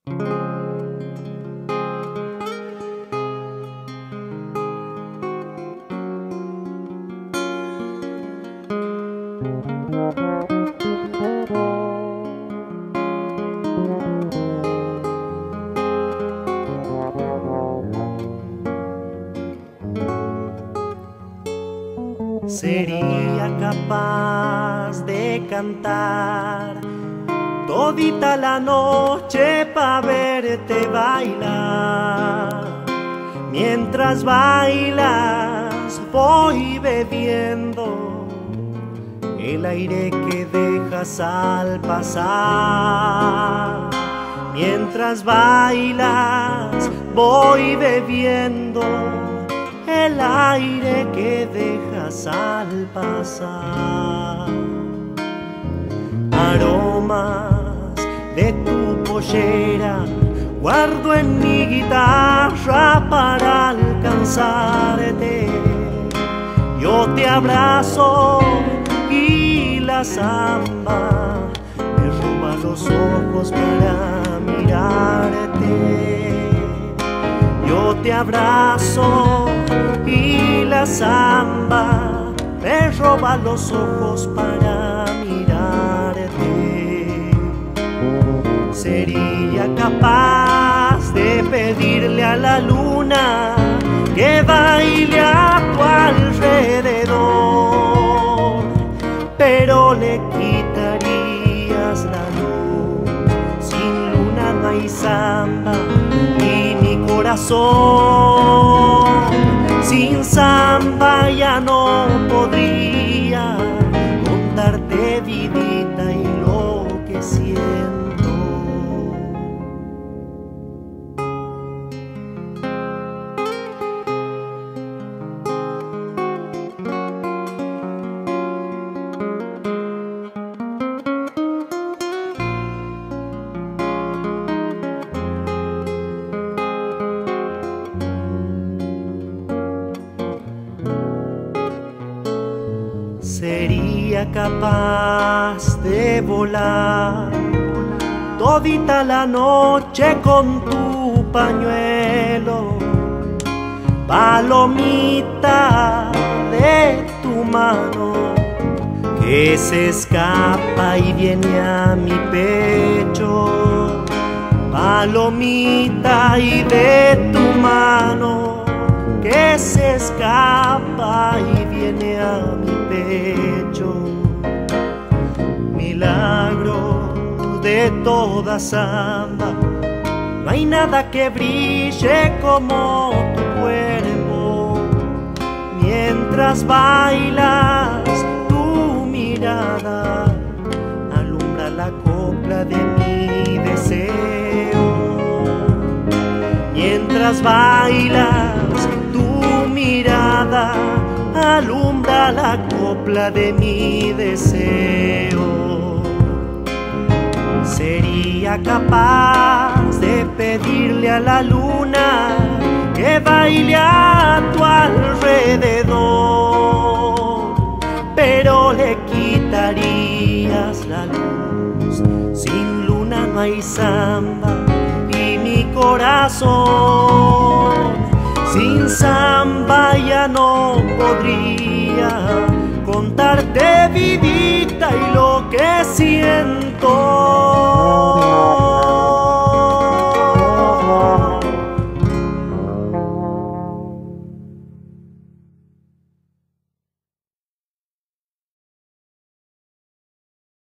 Sería capaz de cantar todita la noche pa' verte bailar. Mientras bailas voy bebiendo el aire que dejas al pasar. Mientras bailas voy bebiendo el aire que dejas al pasar. Aromas de tu pollera guardo en mi guitarra para alcanzarte. Yo te abrazo y la samba me roba los ojos para mirarte. Yo te abrazo y la samba me roba los ojos para mirarte. Sería capaz de pedirle a la luna que baile a tu alrededor, pero le quitarías la luz. Sin luna no hay samba y mi corazón sin samba ya no podría contarte, vidita, y lo que siento. Sería capaz de volar todita la noche con tu pañuelo, palomita de tu mano que se escapa y viene a mi pecho. Palomita y de tu mano que se escapa y viene a mi pecho. Milagro de toda samba, no hay nada que brille como tu cuerpo. Mientras bailas, tu mirada alumbra la copla de mi deseo. Mientras bailas, tu mirada alumbra la copla de mi deseo. Sería capaz de pedirle a la luna que baile a tu alrededor, pero le quitarías la luz. Sin luna no hay samba y mi corazón sin samba ya no podría contarte, vidita, y lo que siento.